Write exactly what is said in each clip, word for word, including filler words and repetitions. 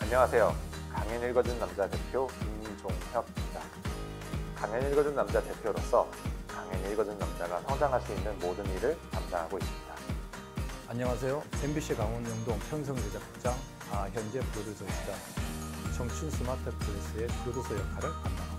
안녕하세요. 강연 읽어준 남자 대표 김종혁입니다. 강연 읽어준 남자 대표로서 강연 읽어준 남자가 성장할 수 있는 모든 일을 담당하고 있습니다. 안녕하세요. 엠비씨 강원 영동 편성 제작부장, 아, 현재 프로듀서이자 청춘 스마트 클래스의 프로듀서 역할을 담당하고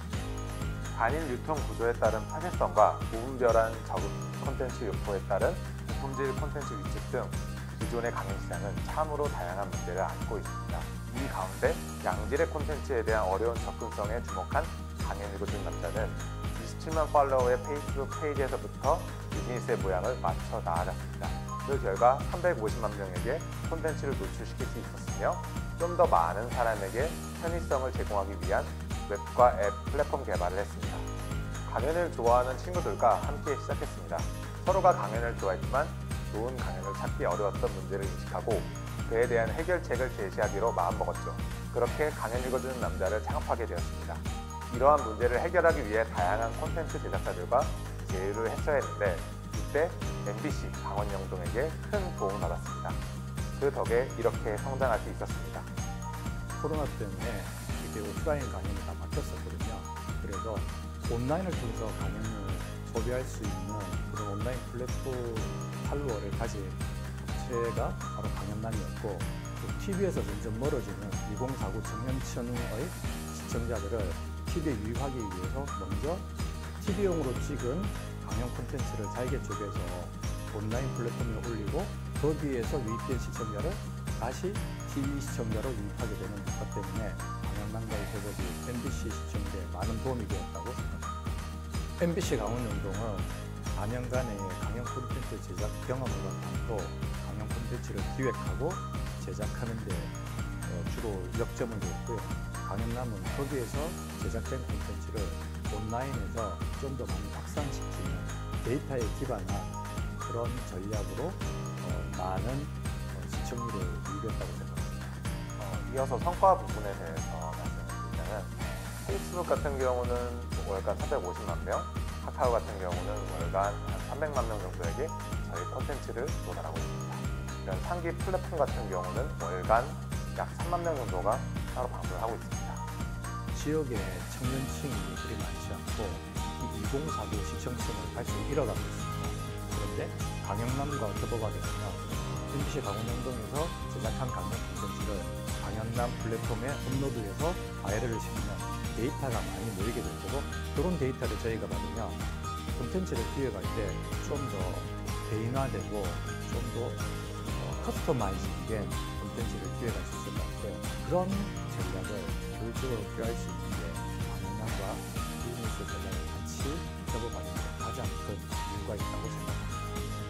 있습니다. 단일 유통 구조에 따른 파쇄성과 무분별한 저급 콘텐츠 유포에 따른 고품질 콘텐츠 위축 등 기존의 강연 시장은 참으로 다양한 문제를 안고 있습니다. 이 가운데 양질의 콘텐츠에 대한 어려운 접근성에 주목한 강연 읽어준 남자는 이십칠만 팔로워의 페이스북 페이지에서부터 비즈니스의 모양을 맞춰 나아갔습니다. 그 결과 삼백오십만 명에게 콘텐츠를 노출시킬 수 있었으며 좀 더 많은 사람에게 편의성을 제공하기 위한 웹과 앱 플랫폼 개발을 했습니다. 강연을 좋아하는 친구들과 함께 시작했습니다. 서로가 강연을 좋아했지만 좋은 강연을 찾기 어려웠던 문제를 인식하고 그에 대한 해결책을 제시하기로 마음먹었죠. 그렇게 강연 읽어주는 남자를 창업하게 되었습니다. 이러한 문제를 해결하기 위해 다양한 콘텐츠 제작사들과 제휴를 했어야 했는데 이때 엠비씨 강원 영동에게 큰 도움을 받았습니다. 그 덕에 이렇게 성장할 수 있었습니다. 코로나 때문에 이게 오프라인 강연이 다 막혔었거든요. 그래서 온라인을 통해서 강연을 소비할 수 있는 그런 온라인 플랫폼 팔로워를 가진 업체가 바로 강연남이었고, 티비에서 점점 멀어지는 이공사구 청년층의 시청자들을 티비에 유입하기 위해서 먼저 티비용으로 찍은 강연 콘텐츠를 잘게 쪼개서 온라인 플랫폼에 올리고 거기에서 유입된 시청자를 다시 티비 시청자로 유입하게 되는 것 때문에 강연남과의 협업이 엠비씨 시청자에 많은 도움이 되었다고 생각합니다. 엠비씨 강원 영동은 사 년간의 강연 콘텐츠 제작 경험을 바탕으로 강연 콘텐츠를 기획하고 제작하는 데 주로 역점을 두었고요. 강연남은 거기에서 제작된 콘텐츠를 온라인에서 좀 더 많이 확산시키는 데이터에 기반한 그런 전략으로 어, 많은 어, 시청률을 유입했다고 생각합니다. 어, 이어서 성과 부분에 대해서 말씀을 드리자면 페이스북 같은 경우는 월간 삼백오십만 명, 카카오 같은 경우는 월간 한 삼백만 명 정도에게 저희 콘텐츠를 도달하고 있습니다. 이런 상기 플랫폼 같은 경우는 월간 약 삼만 명 정도가 따로 방문을 하고 있습니다. 지역에 청년층이 그리 많지 않고 이공사구 시청층을 다시 잃어가고 있습니다. 그런데 강연남과 협업하게 되면 엠비씨 강원 영동에서 제작한 강연 콘텐츠를 강연남 플랫폼에 업로드해서 바이럴을 시키면 데이터가 많이 모이게 될 거고, 그런 데이터를 저희가 받으면 콘텐츠를 기획할 때 좀 더 개인화되고 좀 더 어, 커스터마이징 된 콘텐츠를 기획할 수 있을 것 같아요. 그런 전략을 효율적으로 필요할 수 있는 게 강연남과 비즈니스 전략을 같이 협업하는 게 가장 큰 이유가 있다고 생각합니다.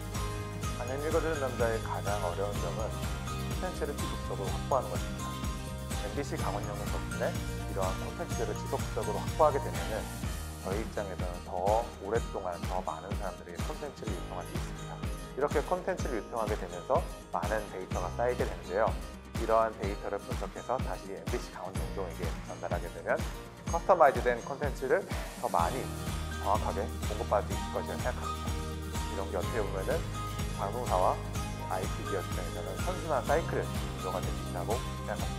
강연 읽어주는 남자의 가장 어려운 점은 콘텐츠를 지속적으로 확보하는 것입니다. 엠비씨 강원 영동 덕분에 이러한 콘텐츠를 지속적으로 확보하게 되면 저희 입장에서는 더 오랫동안 더 많은 사람들에게 콘텐츠를 유통할 수 있습니다. 이렇게 콘텐츠를 유통하게 되면서 많은 데이터가 쌓이게 되는데요. 이러한 데이터를 분석해서 다시 엠비씨 강원 영동에게 전달하게 되면 커스터마이즈된 콘텐츠를 더 많이 정확하게 공급받을 수 있을 것이라 생각합니다. 이런 게 어떻게 보면은 방송사와 아이티 기업 입장에서는 선순환 사이클을 구조가 될 수 있다고 생각합니다.